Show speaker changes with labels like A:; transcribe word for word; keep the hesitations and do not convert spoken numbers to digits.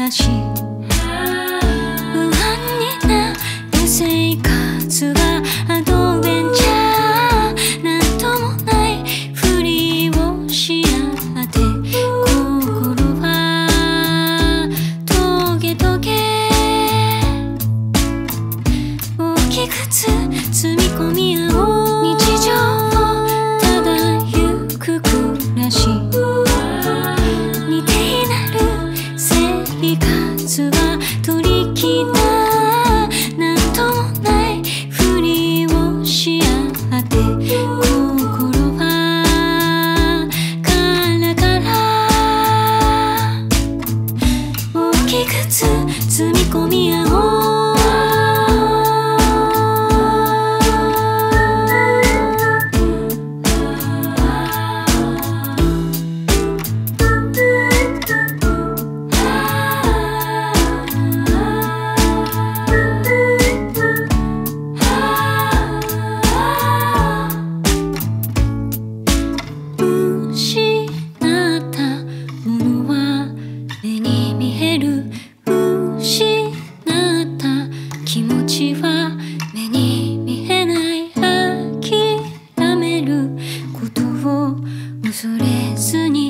A: らし不安になる生活はアドベンチャーなんともないふりをし合って心はトゲトゲ大きく包み込み合おう日常をただゆく暮らし似ていなる生活は取り木ななんともないふりをし合って心はカラカラ大きく包み込み合おう気持ちは目に見えない諦めることを恐れずに